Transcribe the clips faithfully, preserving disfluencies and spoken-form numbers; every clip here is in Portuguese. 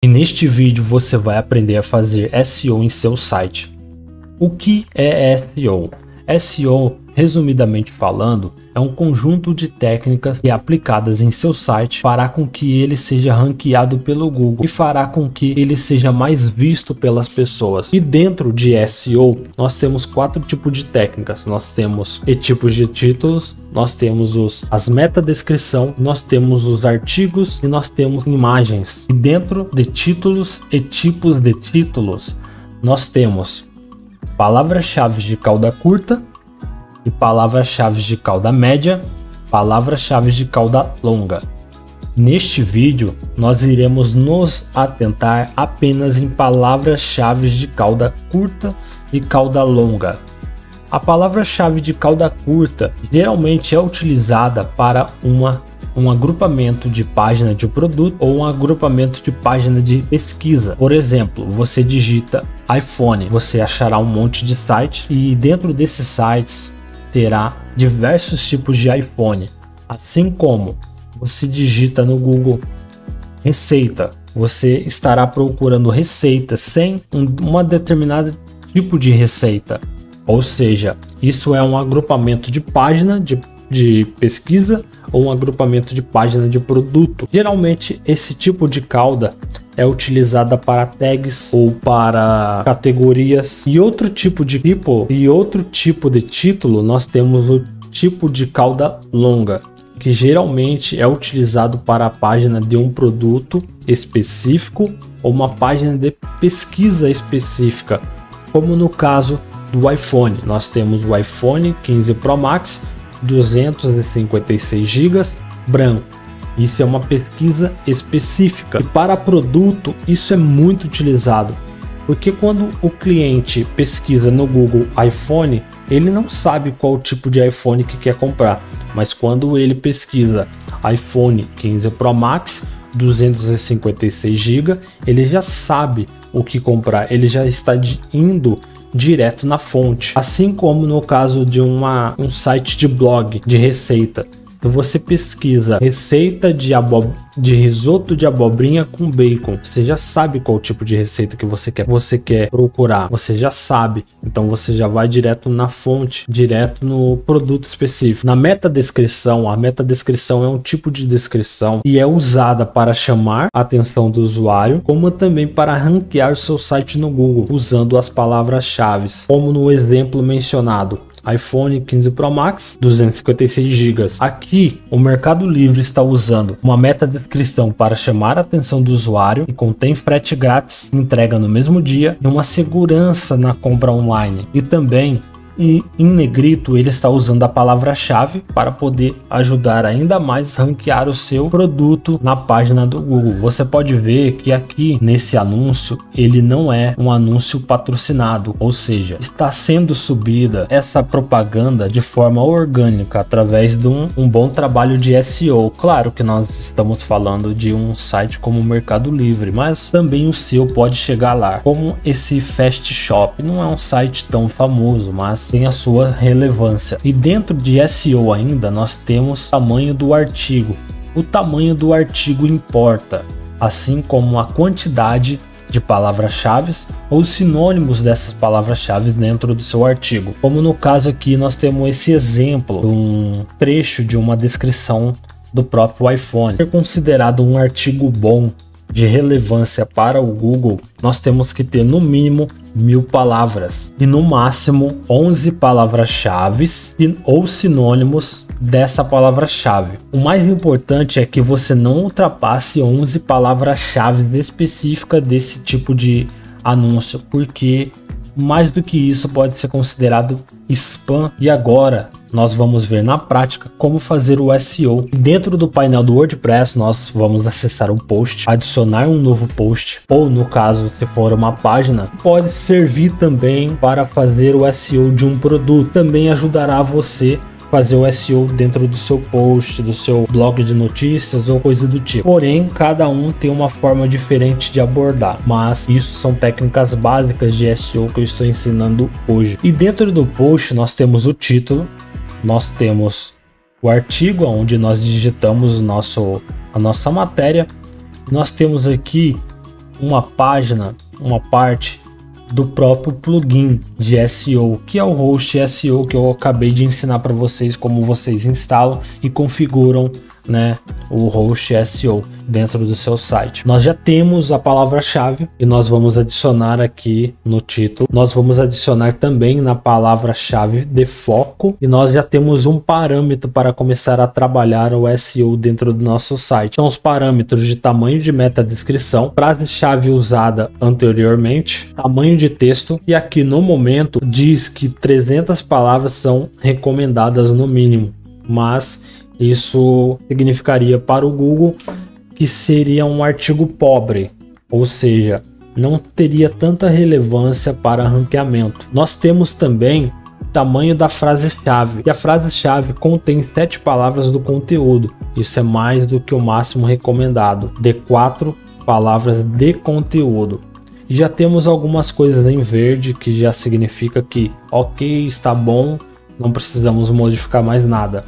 neste vídeo você vai aprender a fazer S E O em seu site. O que é S E O? S E O, resumidamente falando, é um conjunto de técnicas que aplicadas em seu site fará com que ele seja ranqueado pelo Google e fará com que ele seja mais visto pelas pessoas. E dentro de S E O nós temos quatro tipos de técnicas. Nós temos e tipos de títulos, nós temos os, as metadescrição, nós temos os artigos e nós temos imagens. E dentro de títulos e tipos de títulos nós temos palavras-chave de cauda curta e palavras-chave de cauda média, palavras-chave de cauda longa. Neste vídeo, nós iremos nos atentar apenas em palavras-chave de cauda curta e cauda longa. A palavra-chave de cauda curta geralmente é utilizada para uma, um agrupamento de página de produto ou um agrupamento de página de pesquisa. Por exemplo, você digita iPhone, você achará um monte de sites e dentro desses sites terá diversos tipos de iPhone, assim como você digita no Google receita, você estará procurando receita sem um uma determinada tipo de receita, ou seja, isso é um agrupamento de página de, de pesquisa ou um agrupamento de página de produto. Geralmente esse tipo de cauda é utilizada para tags ou para categorias. E outro tipo de tipo e outro tipo de título, nós temos o tipo de cauda longa, que geralmente é utilizado para a página de um produto específico ou uma página de pesquisa específica, como no caso do iPhone. Nós temos o iPhone quinze Pro Max duzentos e cinquenta e seis gigas branco. Isso é uma pesquisa específica. E para produto isso é muito utilizado, porque quando o cliente pesquisa no Google iPhone, ele não sabe qual tipo de iPhone que quer comprar, mas quando ele pesquisa iPhone quinze Pro Max duzentos e cinquenta e seis gigas, ele já sabe o que comprar, ele já está indo direto na fonte. Assim como no caso de uma, um site de blog de receita. Se você pesquisa receita de, de risoto de abobrinha com bacon, você já sabe qual tipo de receita que você quer, você quer procurar, você já sabe, então você já vai direto na fonte, direto no produto específico. Na metadescrição, a metadescrição é um tipo de descrição e é usada para chamar a atenção do usuário, como também para ranquear o seu site no Google, usando as palavras-chave, como no exemplo mencionado. iPhone quinze Pro Max duzentos e cinquenta e seis gigas. Aqui o Mercado Livre está usando uma metadescrição para chamar a atenção do usuário e contém frete grátis, entrega no mesmo dia e uma segurança na compra online. E também e em negrito ele está usando a palavra-chave para poder ajudar ainda mais a ranquear o seu produto na página do Google. Você pode ver que aqui nesse anúncio ele não é um anúncio patrocinado, ou seja, está sendo subida essa propaganda de forma orgânica através de um, um bom trabalho de S E O. Claro que nós estamos falando de um site como o Mercado Livre, mas também o seu pode chegar lá, como esse Fast Shop. Não é um site tão famoso, mas tem a sua relevância. E dentro de S E O ainda nós temos o tamanho do artigo. O tamanho do artigo importa, assim como a quantidade de palavras-chave ou sinônimos dessas palavras-chave dentro do seu artigo. Como no caso aqui nós temos esse exemplo de um trecho de uma descrição do próprio iPhone. Ser considerado um artigo bom de relevância para o Google, nós temos que ter no mínimo mil palavras e no máximo onze palavras-chave ou sinônimos dessa palavra-chave. O mais importante é que você não ultrapasse onze palavras-chave específicas desse tipo de anúncio, porque mais do que isso pode ser considerado spam. E agora nós vamos ver na prática como fazer o S E O. Dentro do painel do WordPress nós vamos acessar um post, adicionar um novo post, ou no caso se for uma página, pode servir também para fazer o S E O de um produto. Também ajudará você fazer o S E O dentro do seu post, do seu blog de notícias ou coisa do tipo. Porém, cada um tem uma forma diferente de abordar, mas isso são técnicas básicas de S E O que eu estou ensinando hoje. E dentro do post nós temos o título, nós temos o artigo onde nós digitamos o nosso, a nossa matéria, nós temos aqui uma página, uma parte do próprio plugin de S E O, que é o Host S E O, que eu acabei de ensinar para vocês como vocês instalam e configuram, né, o Host S E O dentro do seu site. Nós já temos a palavra-chave e nós vamos adicionar aqui no título. Nós vamos adicionar também na palavra-chave de foco e nós já temos um parâmetro para começar a trabalhar o S E O dentro do nosso site. São os parâmetros de tamanho de meta-descrição, frase-chave usada anteriormente, tamanho de texto, e aqui no momento diz que trezentas palavras são recomendadas no mínimo, mas isso significaria para o Google que seria um artigo pobre, ou seja, não teria tanta relevância para ranqueamento. Nós temos também o tamanho da frase-chave, e a frase-chave contém sete palavras do conteúdo. Isso é mais do que o máximo recomendado, de quatro palavras de conteúdo. E já temos algumas coisas em verde, que já significa que ok, está bom, não precisamos modificar mais nada.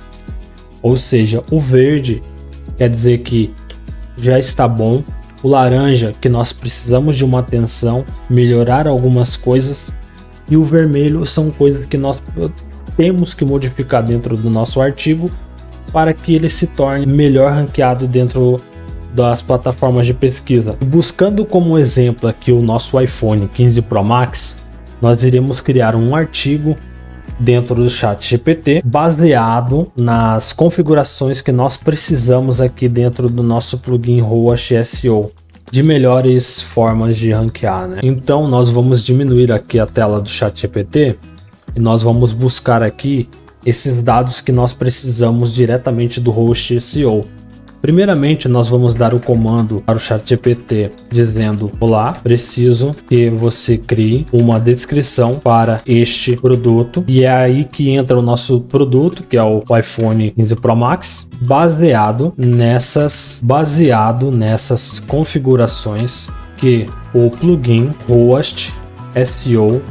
Ou seja, o verde quer dizer que já está bom, o laranja que nós precisamos de uma atenção, melhorar algumas coisas, e o vermelho são coisas que nós temos que modificar dentro do nosso artigo para que ele se torne melhor ranqueado dentro das plataformas de pesquisa. Buscando como exemplo aqui o nosso iPhone quinze Pro Max, nós iremos criar um artigo dentro do ChatGPT, baseado nas configurações que nós precisamos aqui dentro do nosso plugin Host S E O, de melhores formas de ranquear, né? Então nós vamos diminuir aqui a tela do ChatGPT e nós vamos buscar aqui esses dados que nós precisamos diretamente do Host S E O. Primeiramente, nós vamos dar o comando para o ChatGPT dizendo: olá, preciso que você crie uma descrição para este produto. E é aí que entra o nosso produto, que é o iPhone quinze Pro Max, baseado nessas, baseado nessas configurações que o plugin Host S E O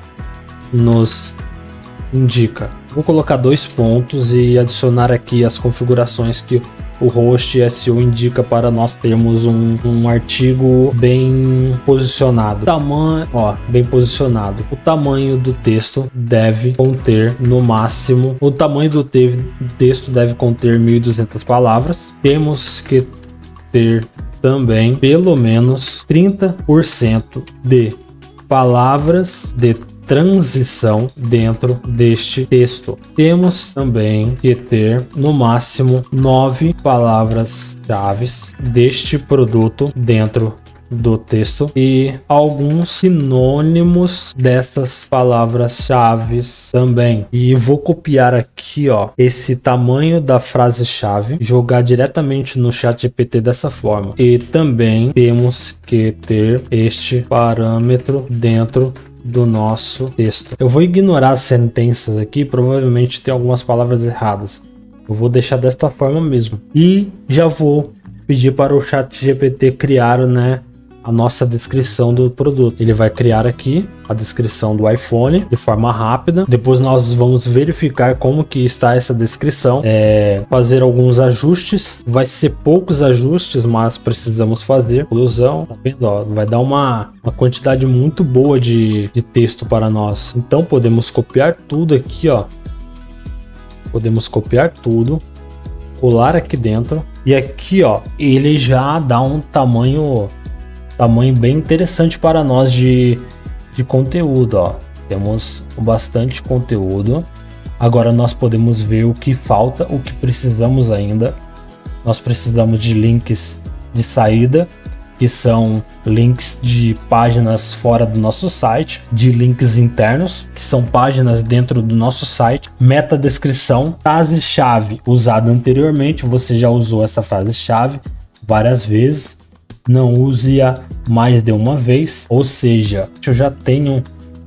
nos indica. Vou colocar dois pontos e adicionar aqui as configurações que o Host S E O indica para nós termos um, um artigo bem posicionado. Tamanho, ó, bem posicionado. O tamanho do texto deve conter no máximo, o tamanho do te texto deve conter mil e duzentas palavras. Temos que ter também pelo menos trinta por cento de palavras de transição dentro deste texto. Temos também que ter no máximo nove palavras-chave deste produto dentro do texto e alguns sinônimos dessas palavras-chave também. E vou copiar aqui, ó, esse tamanho da frase-chave, jogar diretamente no ChatGPT dessa forma. E também temos que ter este parâmetro dentro do nosso texto. Eu vou ignorar as sentenças aqui, provavelmente tem algumas palavras erradas. Eu vou deixar desta forma mesmo. E já vou pedir para o ChatGPT criar, né, a nossa descrição do produto. Ele vai criar aqui a descrição do iPhone de forma rápida. Depois nós vamos verificar como que está essa descrição, é, fazer alguns ajustes. Vai ser poucos ajustes, mas precisamos fazer. Conclusão, tá vendo? Ó, vai dar uma, uma quantidade muito boa de, de texto para nós. Então podemos copiar tudo aqui, ó. Podemos copiar tudo, colar aqui dentro, e aqui, ó, ele já dá um tamanho tamanho bem interessante para nós de, de conteúdo, ó. Temos bastante conteúdo. Agora nós podemos ver o que falta, o que precisamos ainda. Nós precisamos de links de saída, que são links de páginas fora do nosso site, de links internos, que são páginas dentro do nosso site, meta descrição, frase-chave usada anteriormente. Você já usou essa frase-chave várias vezes, não use-a mais de uma vez, ou seja, eu já tenho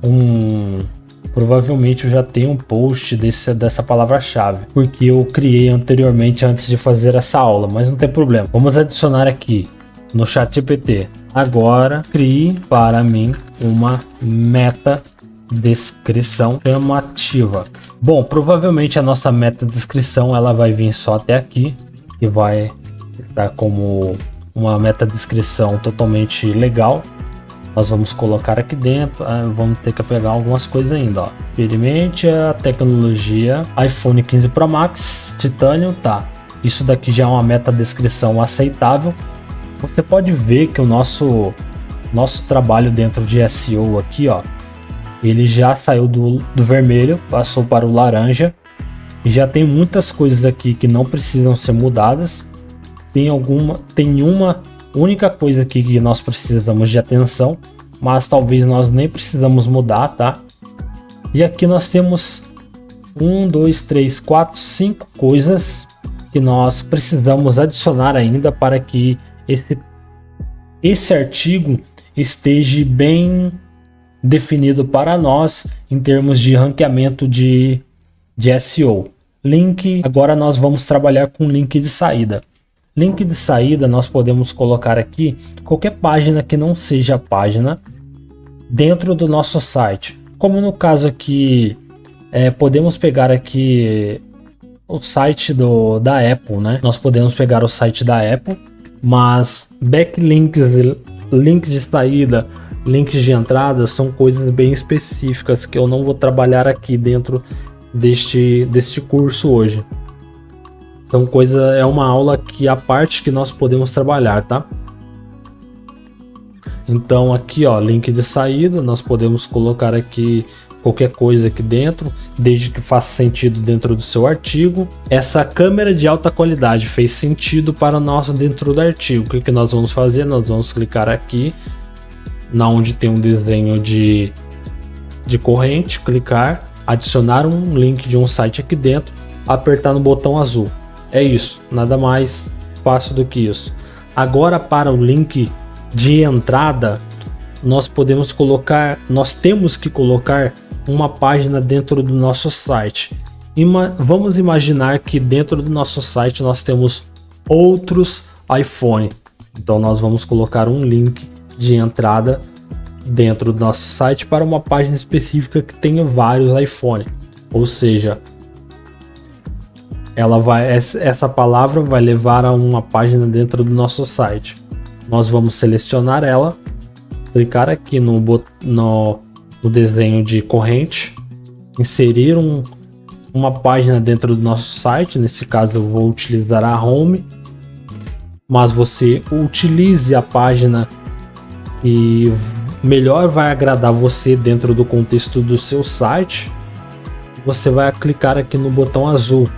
um, provavelmente eu já tenho um post desse, dessa palavra-chave, porque eu criei anteriormente antes de fazer essa aula, mas não tem problema. Vamos adicionar aqui no ChatGPT. Agora crie para mim uma meta descrição chamativa. Bom, provavelmente a nossa meta descrição ela vai vir só até aqui e vai estar como uma metadescrição totalmente legal. Nós vamos colocar aqui dentro, ah, vamos ter que pegar algumas coisas ainda, ó. Experimente a tecnologia iPhone quinze Pro Max Titanium, tá? Isso daqui já é uma metadescrição aceitável. Você pode ver que o nosso nosso trabalho dentro de S E O aqui, ó, ele já saiu do, do vermelho, passou para o laranja e já tem muitas coisas aqui que não precisam ser mudadas. Tem alguma, tem uma única coisa aqui que nós precisamos de atenção, mas talvez nós nem precisamos mudar, tá? E aqui nós temos um, dois, três, quatro, cinco coisas que nós precisamos adicionar ainda para que esse, esse artigo esteja bem definido para nós em termos de ranqueamento de, de S E O. Link, agora nós vamos trabalhar com link de saída. Link de saída nós podemos colocar aqui qualquer página que não seja a página dentro do nosso site. Como no caso aqui, é, podemos pegar aqui o site do, da Apple, né? Nós podemos pegar o site da Apple, mas backlinks, links de saída, links de entrada são coisas bem específicas que eu não vou trabalhar aqui dentro deste, deste curso hoje. Então coisa, é uma aula que a parte que nós podemos trabalhar, tá? Então aqui, ó, link de saída, nós podemos colocar aqui qualquer coisa aqui dentro, desde que faça sentido dentro do seu artigo. Essa câmera de alta qualidade fez sentido para nós dentro do artigo. O que, que nós vamos fazer? Nós vamos clicar aqui, na onde tem um desenho de, de corrente, clicar, adicionar um link de um site aqui dentro, apertar no botão azul. É isso, nada mais fácil do que isso. Agora para o link de entrada, nós podemos colocar, nós temos que colocar uma página dentro do nosso site. Ima- vamos imaginar que dentro do nosso site nós temos outros iPhone. Então nós vamos colocar um link de entrada dentro do nosso site para uma página específica que tenha vários iPhone. Ou seja, ela vai, essa palavra vai levar a uma página dentro do nosso site. Nós vamos selecionar ela, clicar aqui no, no, no desenho de corrente, inserir um, uma página dentro do nosso site. Nesse caso eu vou utilizar a home, mas você utilize a página que melhor vai agradar você dentro do contexto do seu site. Você vai clicar aqui no botão azul.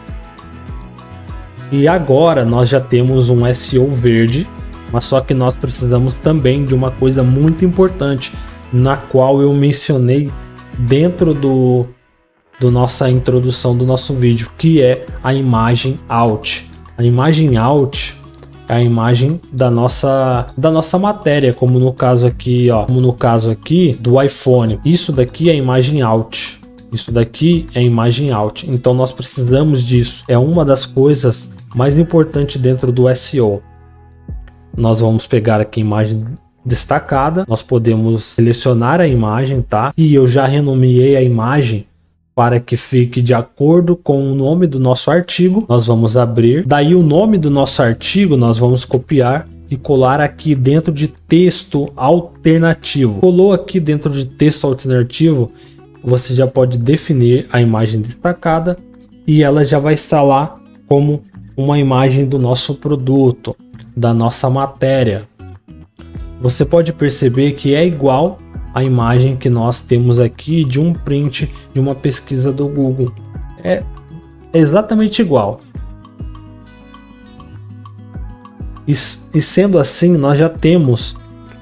E agora nós já temos um S E O verde, mas só que nós precisamos também de uma coisa muito importante, na qual eu mencionei dentro do, do nossa introdução do nosso vídeo, que é a imagem alt. A imagem alt é a imagem da nossa, da nossa matéria, como no caso aqui, ó, como no caso aqui do iPhone. Isso daqui é a imagem alt. Isso daqui é a imagem alt. Então nós precisamos disso. É uma das coisas mais importantes dentro do S E O. Nós vamos pegar aqui a imagem destacada. Nós podemos selecionar a imagem, tá? E eu já renomeei a imagem para que fique de acordo com o nome do nosso artigo. Nós vamos abrir. Daí o nome do nosso artigo nós vamos copiar e colar aqui dentro de texto alternativo. Colou aqui dentro de texto alternativo, você já pode definir a imagem destacada e ela já vai estar lá como uma imagem do nosso produto, da nossa matéria. Você pode perceber que é igual a imagem que nós temos aqui de um print de uma pesquisa do Google. É exatamente igual. E, e sendo assim, nós já temos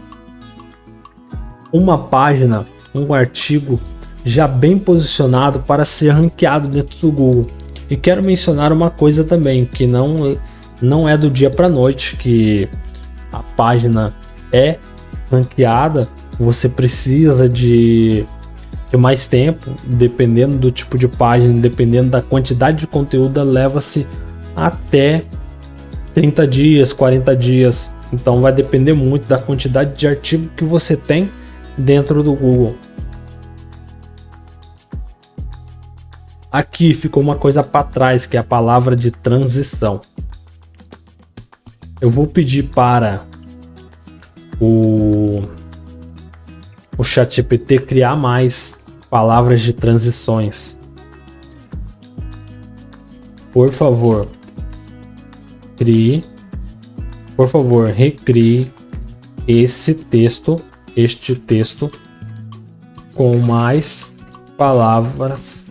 uma página, um artigo já bem posicionado para ser ranqueado dentro do Google. E quero mencionar uma coisa também, que não, não é do dia para noite que a página é ranqueada. Você precisa de, de mais tempo, dependendo do tipo de página, dependendo da quantidade de conteúdo, leva-se até trinta dias, quarenta dias. Então vai depender muito da quantidade de artigo que você tem dentro do Google. Aqui ficou uma coisa para trás, que é a palavra de transição. eu vou pedir para o, o ChatGPT criar mais palavras de transições. Por favor, crie, por favor, recrie esse texto, este texto com mais palavras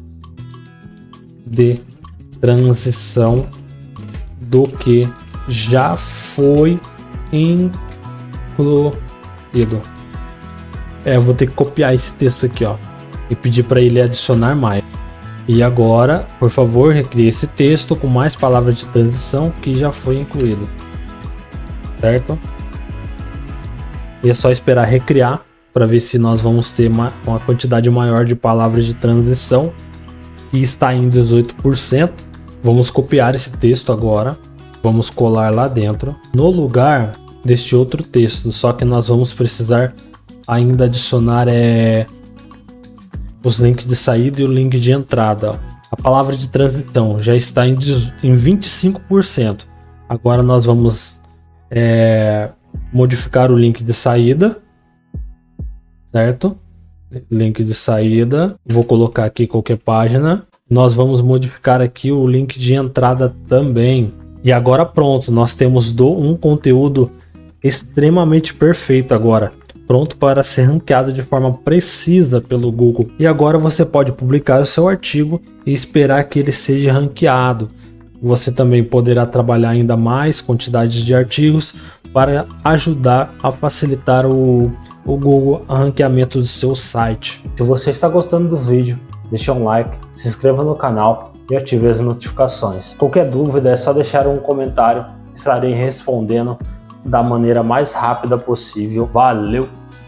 de transição do que já foi incluído. É, eu vou ter que copiar esse texto aqui, ó, e pedir para ele adicionar mais. E agora, por favor, recrie esse texto com mais palavras de transição que já foi incluído. Certo? E é só esperar recriar para ver se nós vamos ter uma, uma quantidade maior de palavras de transição. E está em dezoito por cento. Vamos copiar esse texto agora. Vamos colar lá dentro, no lugar deste outro texto. Só que nós vamos precisar ainda adicionar é, os links de saída e o link de entrada. A palavra de transição já está em, em vinte e cinco por cento. Agora nós vamos é, modificar o link de saída, certo? Link de saída. Vou colocar aqui qualquer página. Nós vamos modificar aqui o link de entrada também. E agora pronto, nós temos do, um conteúdo extremamente perfeito agora, pronto para ser ranqueado de forma precisa pelo Google. E agora você pode publicar o seu artigo e esperar que ele seja ranqueado. Você também poderá trabalhar ainda mais quantidades de artigos para ajudar a facilitar o, o Google a ranqueamento do seu site. Se você está gostando do vídeo, deixe um like, se inscreva no canal e ative as notificações. Qualquer dúvida é só deixar um comentário, estarei respondendo da maneira mais rápida possível. Valeu!